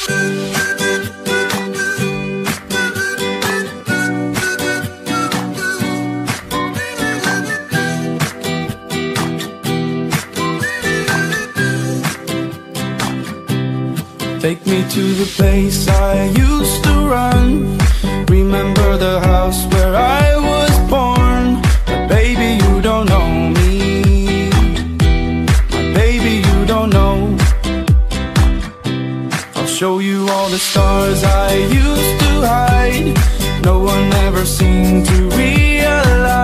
Take me to the place I used to run. Remember the house where I was born. But baby, you don't know me. My baby, you don't know. I'll show you all the stars I used to hide. No one ever seemed to realize